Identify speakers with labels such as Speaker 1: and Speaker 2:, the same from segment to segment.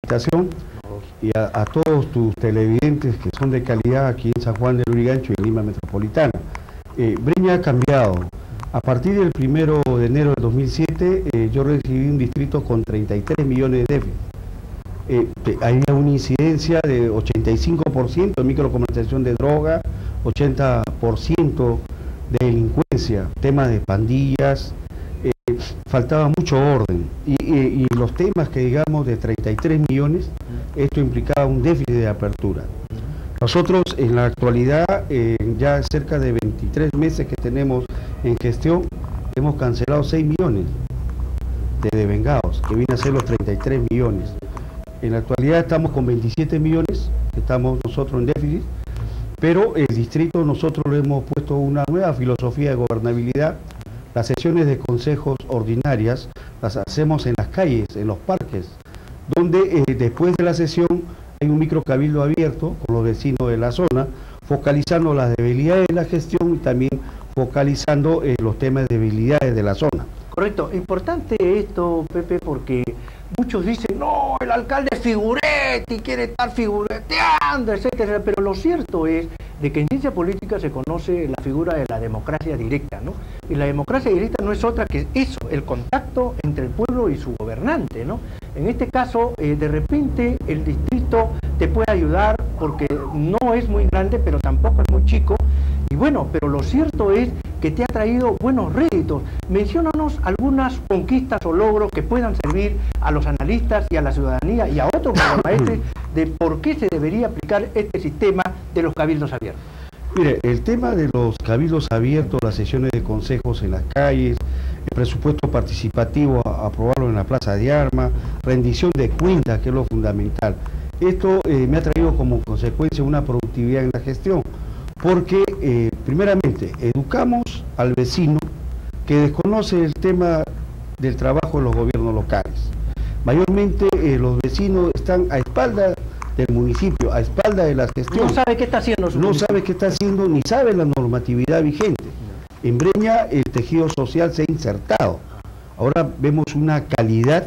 Speaker 1: invitación y a todos tus televidentes que son de calidad aquí en San Juan del Lurigancho y en Lima Metropolitana. Breña ha cambiado. A partir del 1 de enero de 2007 yo recibí un distrito con 33 millones de déficit. Hay una incidencia de 85% de microcomercialización de droga, 80% de delincuencia, temas de pandillas, faltaba mucho orden y los temas que digamos de 33 millones, esto implicaba un déficit de apertura. Nosotros en la actualidad, ya cerca de 23 meses que tenemos en gestión, hemos cancelado 6 millones de devengados, que viene a ser los 33 millones. En la actualidad estamos con 27 millones, que estamos nosotros en déficit, pero el distrito nosotros le hemos puesto una nueva filosofía de gobernabilidad. Las sesiones de consejos ordinarias las hacemos en las calles, en los parques, donde después de la sesión hay un microcabildo abierto con los vecinos de la zona, focalizando las debilidades de la gestión y también focalizando los temas de debilidades de la zona.
Speaker 2: Correcto, importante esto, Pepe, porque muchos dicen, no, el alcalde es figurete y quiere estar figureteando, etcétera, pero lo cierto es de que en ciencia política se conoce la figura de la democracia directa, ¿no? Y la democracia directa no es otra que eso, el contacto entre el pueblo y su gobernante, ¿no? En este caso, de repente el distrito te puede ayudar porque no es muy grande, pero tampoco es muy chico. Y bueno, pero lo cierto es que te ha traído buenos réditos. Menciónanos algunas conquistas o logros que puedan servir a los analistas y a la ciudadanía y a otros maestres de por qué se debería aplicar este sistema de los cabildos abiertos.
Speaker 1: Mire, el tema de los cabildos abiertos, las sesiones de consejos en las calles, el presupuesto participativo, aprobarlo en la Plaza de Armas, rendición de cuentas, que es lo fundamental. Esto me ha traído como consecuencia una productividad en la gestión, porque primeramente educamos al vecino que desconoce el tema del trabajo de los gobiernos locales. Mayormente los vecinos están a espaldas del municipio, a espaldas de la gestión.
Speaker 2: No sabe qué está haciendo su municipio.
Speaker 1: Sabe qué está haciendo, ni sabe la normatividad vigente. En Breña el tejido social se ha insertado. Ahora vemos una calidad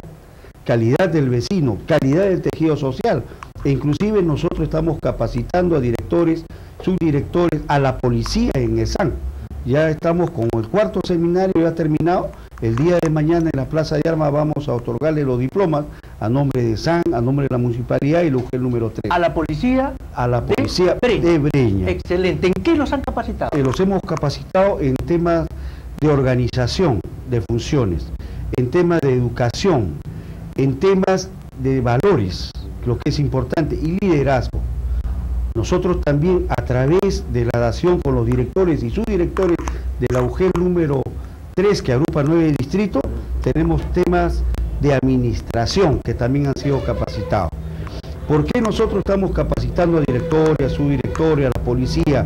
Speaker 1: del vecino, calidad del tejido social. E inclusive nosotros estamos capacitando a directores, subdirectores, a la policía en ESAN. Ya estamos con el 4º seminario ya terminado. El día de mañana en la Plaza de Armas vamos a otorgarle los diplomas a nombre de ESAN, a nombre de la municipalidad y el UGEL número 3.
Speaker 2: ¿A la policía?
Speaker 1: A la policía de Breña.
Speaker 2: Excelente. ¿En qué los han capacitado?
Speaker 1: Los hemos capacitado en temas de organización de funciones, en temas de educación, en temas de valores, lo que es importante, y liderazgo. Nosotros también, a través de la dación con los directores y subdirectores de la UGEL número 3, que agrupa 9 distritos, tenemos temas de administración que también han sido capacitados. ¿Por qué nosotros estamos capacitando a directores, a subdirectores, a la policía,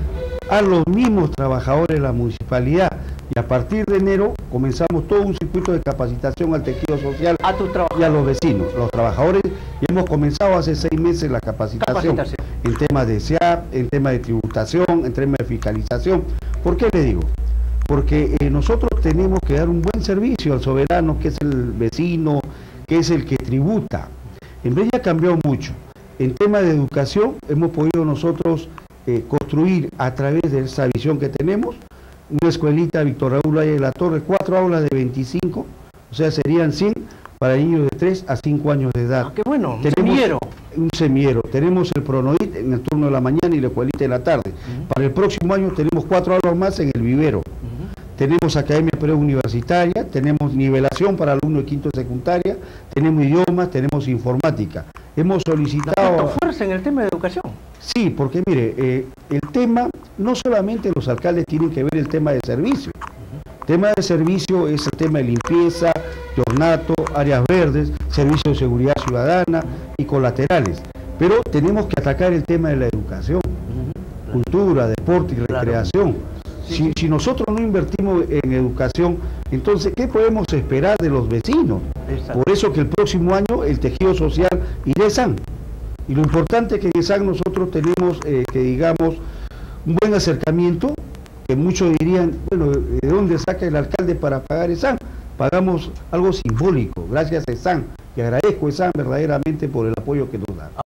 Speaker 1: a los mismos trabajadores de la municipalidad? Y a partir de enero comenzamos todo un circuito de capacitación al tejido social y a los vecinos, los trabajadores, y hemos comenzado hace 6 meses la capacitación en temas de SEAP, en temas de tributación, en temas de fiscalización. ¿Por qué le digo? Porque nosotros tenemos que dar un buen servicio al soberano, que es el vecino, que es el que tributa. En Breña ha cambiado mucho. En temas de educación hemos podido nosotros construir a través de esa visión que tenemos, una escuelita Víctor Raúl Valle de la Torre, 4 aulas de 25, o sea, serían 100 para niños de 3 a 5 años de edad.
Speaker 2: Ah, qué bueno,
Speaker 1: tenemos un semillero. Tenemos el Pronoit en el turno de la mañana y la escuelita de la tarde. Para el próximo año tenemos 4 aulas más en el vivero. Tenemos academia preuniversitaria, tenemos nivelación para alumnos de quinto de secundaria, tenemos idiomas, tenemos informática. Hemos solicitado...
Speaker 2: fuerza en el tema de educación.
Speaker 1: Sí, porque mire, el tema, no solamente los alcaldes tienen que ver el tema de servicio. El tema de servicio es el tema de limpieza, de ornato, áreas verdes, servicio de seguridad ciudadana y colaterales. Pero tenemos que atacar el tema de la educación, cultura, deporte y recreación. Si nosotros no invertimos en educación, entonces, ¿qué podemos esperar de los vecinos? Exacto. Por eso que el próximo año el tejido social irá a ESAN. Y lo importante es que en ESAN nosotros tenemos, que digamos, un buen acercamiento, que muchos dirían, bueno, ¿de dónde saca el alcalde para pagar ESAN? Pagamos algo simbólico, gracias a ESAN, Y agradezco, Esan, verdaderamente por el apoyo que nos da.